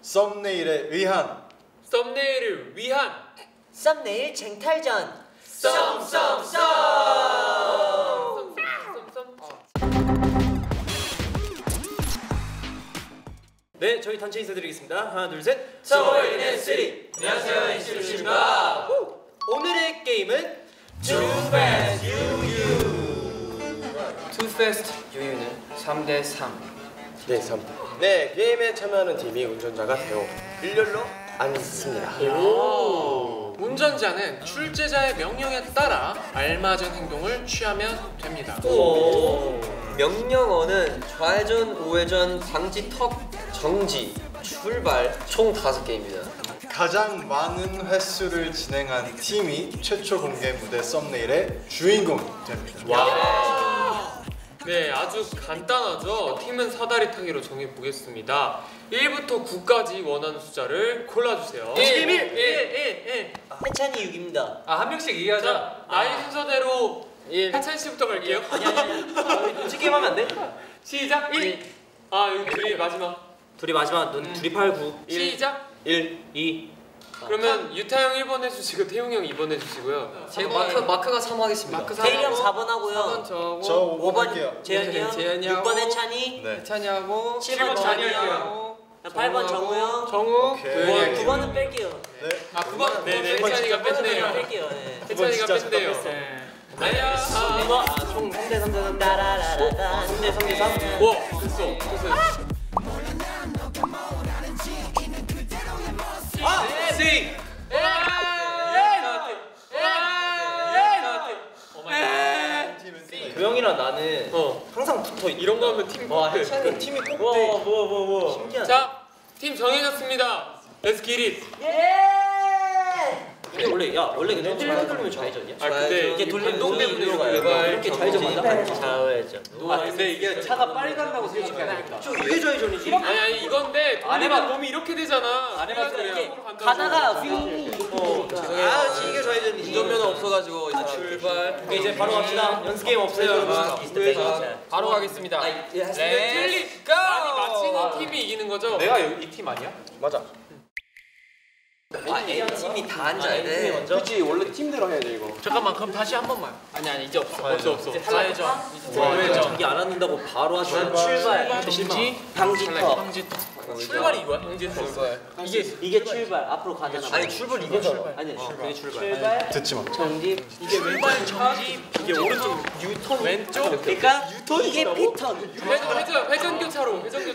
썸네일에 의한 썸네일을 위한 썸네일 쟁탈전 썸썸썸. 네, 저희 단체 인사드리겠습니다. 하나, 둘, 셋. 서울 NCT. 안녕하세요, NCT 루시입니다. 오늘의 게임은 Too Fast 유유. Too Fast 유유는 3대3. 네, 3. 네, 게임에 참여하는 팀이 운전자가 되어 일렬로 앉습니다. 운전자는 출제자의 명령에 따라 알맞은 행동을 취하면 됩니다. 명령어는 좌회전, 우회전, 방지, 턱, 정지, 출발 총 5개입니다. 가장 많은 횟수를 진행한 팀이 최초 공개 무대 썸네일의 주인공이 됩니다. 와. 네, 아주 간단하죠. 팀은 사다리 타기로 정해보겠습니다. 1부터 9까지 원하는 숫자를 골라주세요. 1. 해찬이 6입니다. 한 명씩 얘기하자. 자, 나이 순서대로 해찬 씨부터 갈게요. 우리 눈치 게임 하면 안 돼? 시작. 1. 아, 여기 둘이 마지막. 둘이 마지막, 둘이 8, 9. 시작. 1. 2. 그러면 유타 형 1번 해주시고 태용 형 2번 해주시고요. 제가 마크가 3 하겠습니다. 마크 태일이 형 4번 4번 하고요. 저고. 저 5번 할게요. 재현이 형, 재현이 6번 하고. 해찬이, 네. 해찬이하고 7번 찬이 찬이 할게요. 형, 8번 정우 형, 정우. 오케이. 9번은 뺄게요. 네. 아 9번. 네네. 번 해찬이가 진짜 뺐네요. 뺄게요. 네. 해찬이가 진짜 뺐네요. 뺐어. 아니야. 총 3대 3대 따라라라라 3대 3대 3. 와 됐어. 싱! 도영이랑 나는 항상 붙어 있다. 이런 거 하면 팀 와, 꼭 돼. 해찬이 팀이 꼭 돼. 와. 신기하다. 자, 팀 정해졌습니다. Let's get it. 근데 원래 근데 왼쪽 돌리면 좌회전이야? 아 근데 이게 돌리면 동대문으로 가요. 가요. 이렇게 좌회전 맞나? 좌회전. 근데 이게 차가 빨리 간다고 생각해야 이게 좌회전이지? 아니 이건데 돌리면 몸이 이렇게 되잖아. 안 해봤어요. 이게 가다가 휘. 이게 좌회전이지. 운전면허 없어가지고 출발. 이제 바로 갑시다. 연습 게임 없어요. 바로 가겠습니다. 틀리 많이 맞히는 팀이 이기는 거죠? 내가 이 팀 아니야? 맞아. A팀이 다 앉아야 돼. 먼저. 그치, 원래 팀대로 해야 돼 이거. 잠깐만 그럼 다시 한 번만. 아니 이제 없어. 없어. 좌회전. 자기 안 앉는다고 바로 하시면 출발. 정지. 방지턱. 방지턱. 출발이 이거야? 방지턱. 이게 출발. 앞으로 가잖아. 아니 출발 이거잖아. 아니 그게 출발. 듣지 마. 정지. 이게 왼발 정지. 이게 오른쪽 유턴. 왼쪽. 그러니까 이게 피턴. 회전 교차로. 회전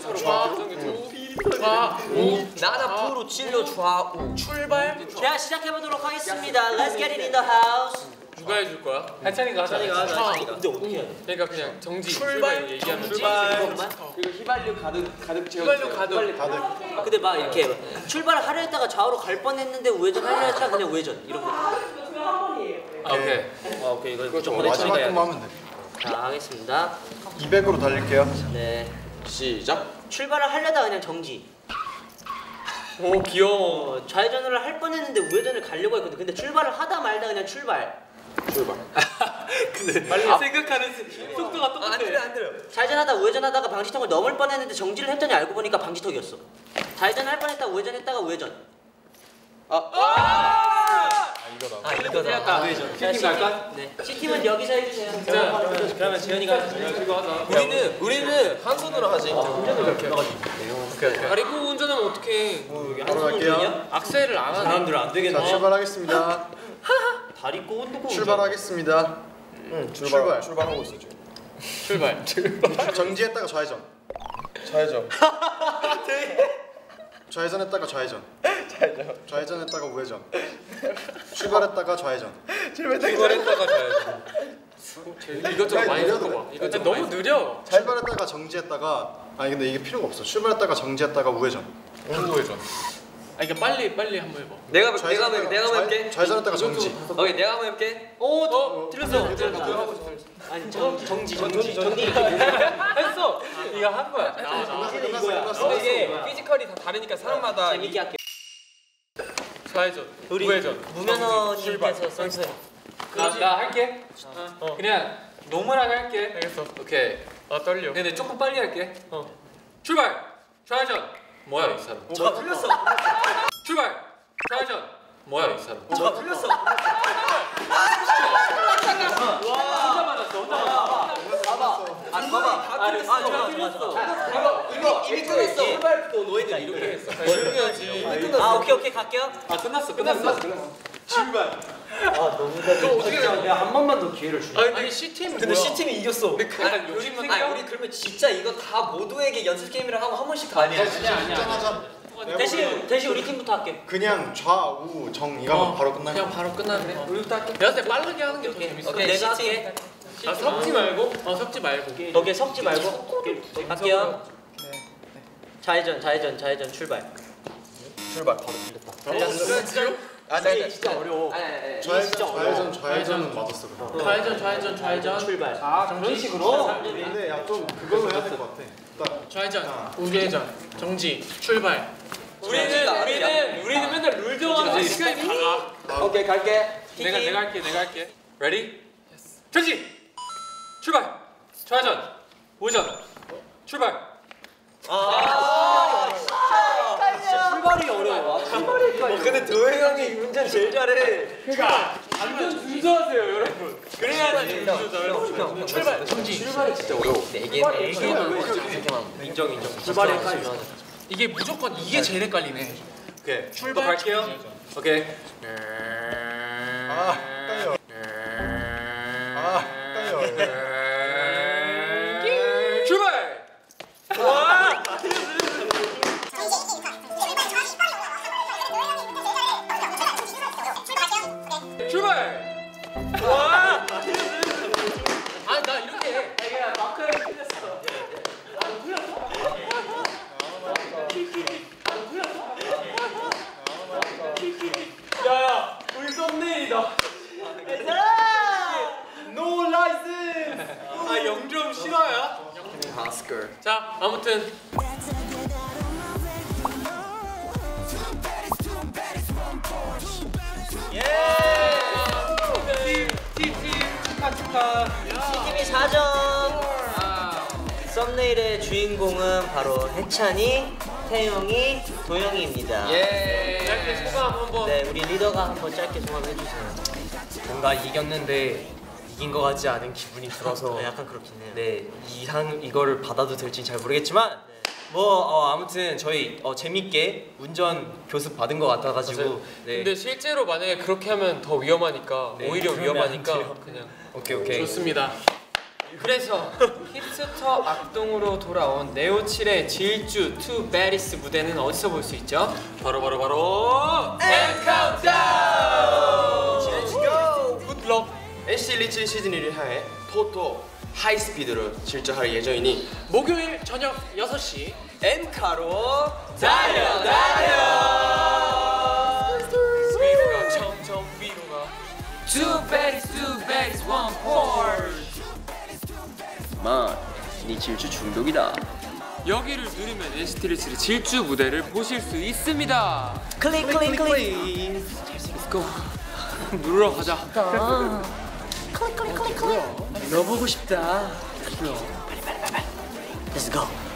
교차로. 나는 앞으로 칠려 좌우. 출발. 자 시작해보도록 하겠습니다. Let's get it in the house. 누가 해줄 거야? 해찬이가 하자. 근데 어떻게 해야 돼? 그러니까 그냥 정지. 출발 얘기하면 이것만? 그리고 휘발유 가득 채워. 휘발유 가득. 다들 근데 막 이렇게 출발을 하려 했다가 좌우로 갈 뻔했는데 우회전 하려 했다가 그냥 우회전 이런 거. 오케이. 오케이 이거 좀 마지막 해야 것만 하면 돼. 자 하겠습니다. 200으로 달릴게요. 네. 시작. 출발을 하려다가 그냥 정지. 오 귀여워. 좌회전을 할 뻔했는데 우회전을 가려고 했거든. 근데 출발을 하다 말다 그냥 출발. 근데 빨리 생각하는 속도가 똑같아. 안 들려. 좌회전하다 우회전하다가 방지턱을 넘을 뻔했는데 정지를 했더니 알고 보니까 방지턱이었어. 좌회전할 뻔했다 우회전했다가 우회전. 이거다. 이거다. C팀 갈까? 네. C팀은 여기서 해주세요. 그러면 재현이가 우리는 한 손으로 하지. 다리 꼬고 운전하면 어떡해. 바로 갈게요. 악셀을 안 하네. 사람들은 안 자, 되겠네. 출발하겠습니다. 다리 꼬고 출발하겠습니다. 출발. 출발하고 있어 지금. 출발. 정지했다가 좌회전. 좌회전. 좌회전했다가 좌회전. 좌회전했다가 우회전. 출발했다가 좌회전. 출발했다가 좌회전. 이것저것 많이 섞어봐. 이거 너무 느려. 출발했다가 정지했다가 아니 근데 이게 필요가 없어. 출발했다가 정지했다가 우회전. 우회전. 아 이게 빨리 한번 해봐. 내가 한번 해볼게. 좌회전했다가 정지. 오케이, 내가 한번 해볼게. 들렸어. 아니 정지. 했어. 이거 한 거야. 끝났어. 이게 피지컬이 다 다르니까 사람마다 재밌게 할게. 좌회전. 우리 우회전. 무면허님께서 써주세요. 나 할게. 그냥 노멀하게 할게. 알겠어. 오케이. 아 떨려. 근데 조금 빨리 할게. 출발. 좌회전. 뭐야 이 사람? 저 틀렸어. 출발. 좌회전. 뭐야 이 사람? 저 틀렸어. 이미 끝났어. 출발부터 노예들 이렇게 했어. 조용해야지. 아 오케이 갈게요. 아 끝났어. 출발. 너 어떻게 내가 한 번만 더 기회를 줄게. 아니 C팀 근데 C팀이 이겼어. 약간 요즘 우리 그러면 진짜 이거 다 모두에게 연습 게임이랑 하고 한 번씩 다 아니야. 진짜 대신 우리 팀부터 할게. 그냥 좌우 정 이거만 바로 끝나는 그냥 바로 끝나네. 우리부터 할게. 내가 때 빠르게 하는 게 더 재밌어. 오케이 내가 할게. 아 섞지 말고. 섞지 말고. 오케이 섞지 말고. 갈게요. 좌회전 출발. 출발 바로 틀렸다. 진짜요? 아니 진짜 어려워. 좌회전은 맞았어. 그럼. 좌회전. 출발. 그런 식으로. 근데 야 좀 그걸로 해야 될 것 같아. 딱 좌회전, 우회전, 정지, 출발. 정지가 우리는 맨날 룰 정하는데 시간이 다가. 오케이 갈게. 내가 할게. Ready? 정지. 출발. 좌회전, 우회전, 출발. 출발이 어려워. 근데 도혜 형이 운전 제일 잘해. 그러니까 완전 준수하세요, 여러분. 그래야지 준수죠. 출발, 정지. 출발이 진짜 어려워. 네 개만. 인정. 출발이 헷갈려. 이게 무조건 이게 제일 헷갈리네. 오케이. 출발 갈게요. 오케이. 아 떨려. 아 떨려. 출발. 출발. 와. 아 나 이렇게 해. 내가 마크를 틀렸어. 야야, 우리 썸네일이다. No license. 아 0점 실화야? 바스커. 자 아무튼 축하. 팀이 4점. 썸네일의 주인공은 바로 해찬이, 태용이, 도영이입니다. 짧게 소감 한번. 네, 우리 리더가 한번 짧게 소감해 주세요. 뭔가 이겼는데 이긴 것 같지 않은 기분이 들어서 약간 그렇긴 해요. 네 이거를 받아도 될지 잘 모르겠지만 아무튼 저희 재밌게 운전 교습 받은 것 같아가지고 네. 근데 실제로 만약에 그렇게 하면 더 위험하니까 네, 오히려 그러면 위험하니까 안 돼요. 그냥 오케이 좋습니다. 그래서 힙스터 악동으로 돌아온 네오7의 질주 투 베리스 무대는 어디서 볼 수 있죠? 바로 M 카운트다운! 굿럭. NCT 리치 시즌 1을 향해 토토 하이스피드로 질주할 예정이니 목요일 저녁 6시 M카로 달려! 위로가 점점 위로가 투 베리스 원 폴 네 질주 중독이다. 여기를 누르면 NCT 리치의 질주 무대를 보실 수 있습니다. 클릭. Let's go. 누르러 가자. 클릭. 너 보고 싶다. Let's go.